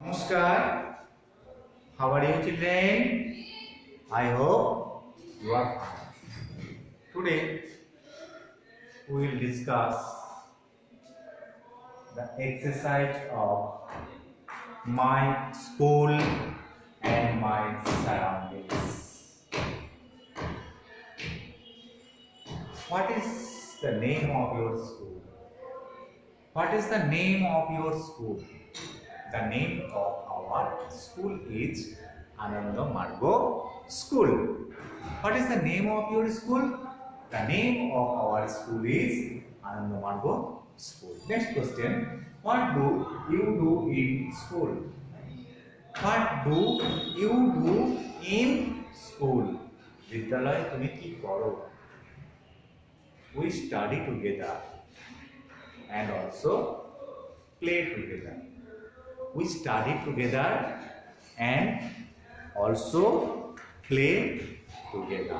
Namaskar. How are you children? I hope you are fine. Today we will discuss the exercise of my school and my surroundings. What is the name of your school? What is the name of your school? The name of our school is Ananda Margo School. What is the name of your school? The name of our school is Ananda Margo School. Next question. What do you do in school? What do you do in school? Vidyalaya tumi ki koro? We study together and also play together. We study together and also play together.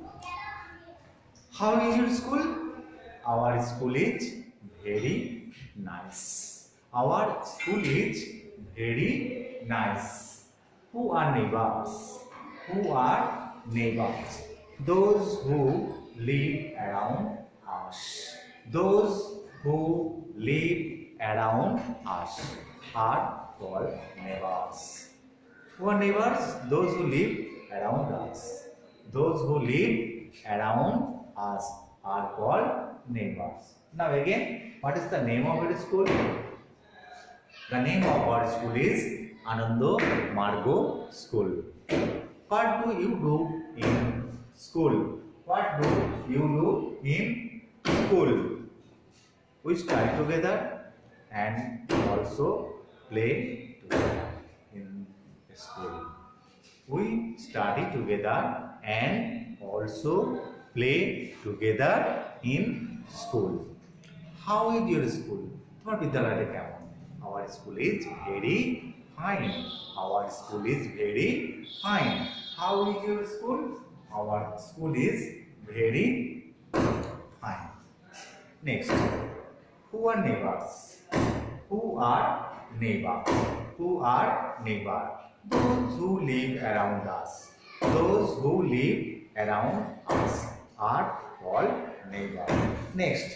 How is your school? Our school is very nice. Our school is very nice. Who are neighbors? Who are neighbors? Those who live around us. Those who live around us are called neighbors. Who are neighbors? Those who live around us. Those who live around us are called neighbors. Now again, what is the name of your school? The name of our school is Ananda Margo School. What do you do in school? What do you do in school? We study together and also play together in school. We study together and also play together in school. How is your school? Our school is very fine. Our school is very fine. How is your school? Our school is very fine. Next, who are neighbors? Who are neighbors? Who are neighbors? Those who live around us. Those who live around us are called neighbors. Next.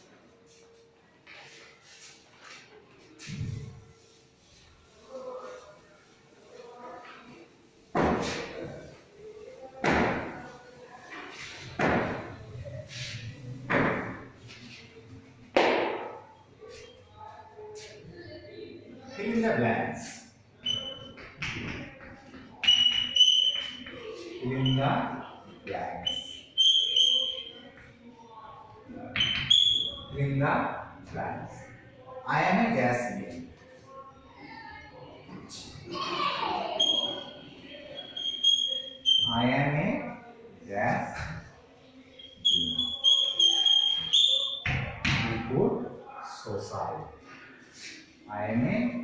Fill in the blanks. Fill in the blanks. Fill in the blanks. I am a gas bean. I am a gas bean. We put social. I am a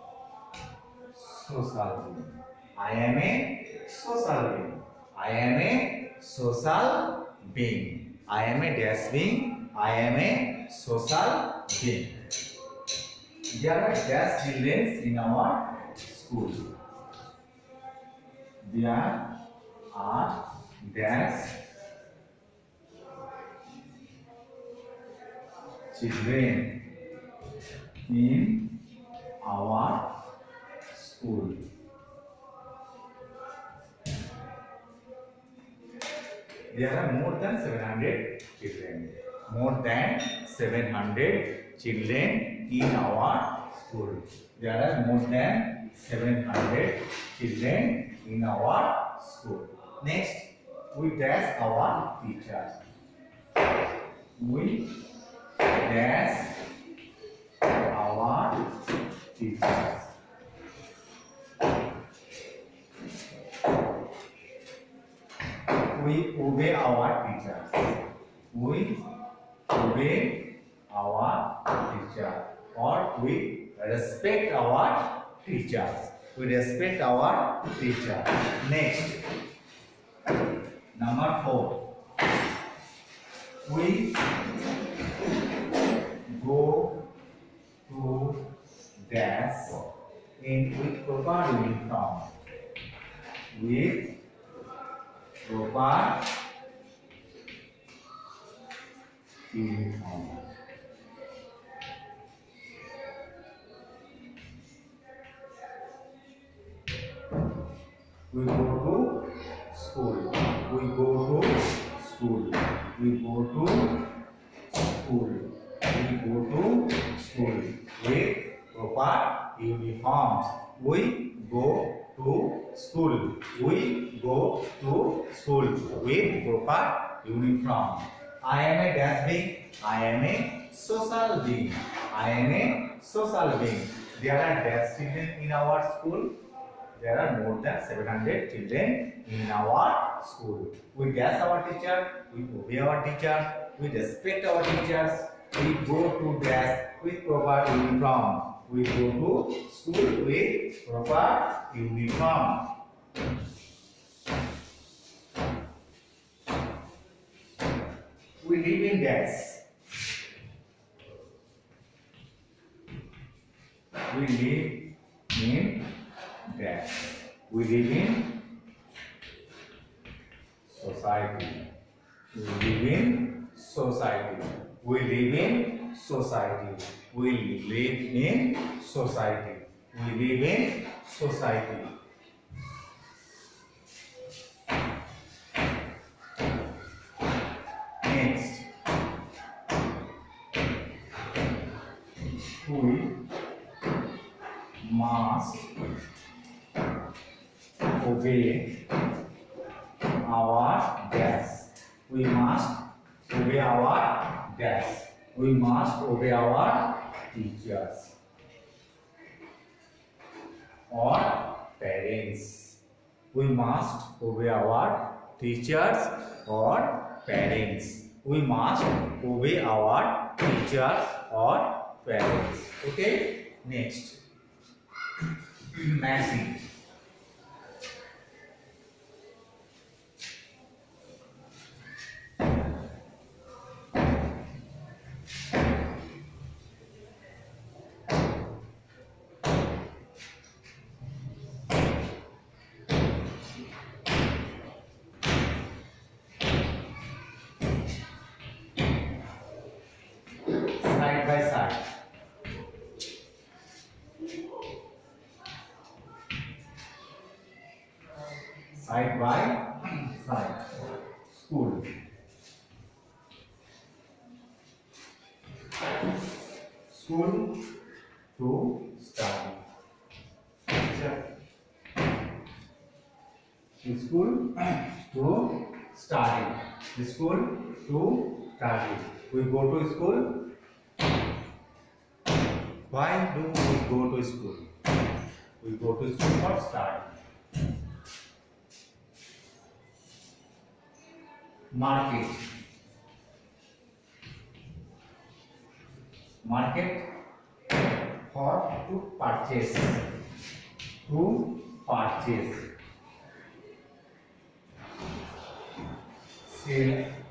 social being. I am a social being. I am a social being. I am a dash being. I am a social being. There are dash children in our school. There are dash children in our school. There are more than 700 children. More than 700 children in our school. There are more than 700 children in our school. Next, we dash our teachers. We dash our teachers. We obey our teachers. We obey our teacher, or we respect our teachers. We respect our teacher. Next, number 4. We go to dash with proper uniform. With proper uniform. We go to school. We go to school. We go to school. We go to school with proper uniforms. We go to school. We go to school with proper uniform. I am a dash being. I am a social being. I am a social being. There are dash children in our school. There are more than 700 children in our school. We dash our teacher. We obey our teacher. We respect our teachers. We go to dash with proper uniform. We go to school with proper uniform. We live in dash. We live in dash. We live in society. We live in society. We live in society. We live in society. We live in society. Next, we must obey our dash. We must obey our dash. We must obey our teachers or parents. We must obey our teachers or parents. We must obey our teachers or parents. Okay. Next, message. Side by side. Side by side. School. School to study. School to study. School to study. We go to school. Why do we go to school? We go to school for study. Market. Market for to purchase. To purchase. Sell.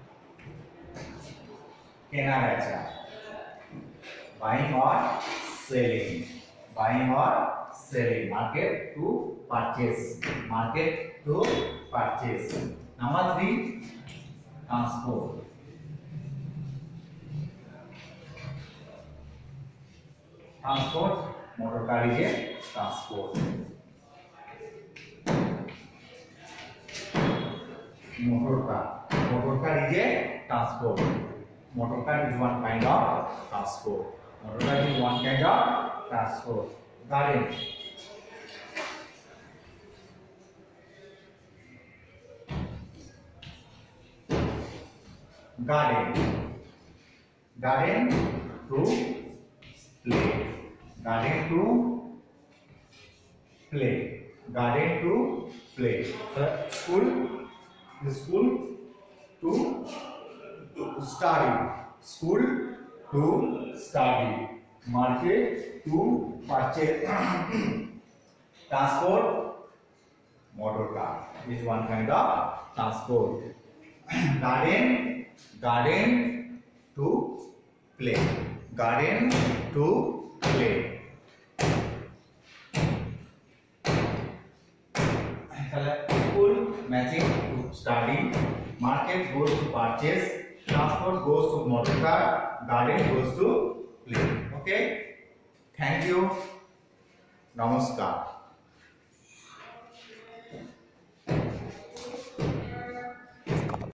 केना बेचा. Buying or selling. Buying or selling. Market to purchase. Market to purchase. Number 3, transport. Transport, motor car is a transport. Motor car is a transport. Motor car is one kind of transport. Motor car is one kind of transport. Garden. Garden. Garden to play. Garden to play. Garden to play. School. The school to study. School to study. Market to purchase. Transport. Motor car is one kind of transport. Garden to play. Garden to play. School matching to study, market goes to purchase, transport goes to motor car, garden goes to play. Okay, thank you, namaskar.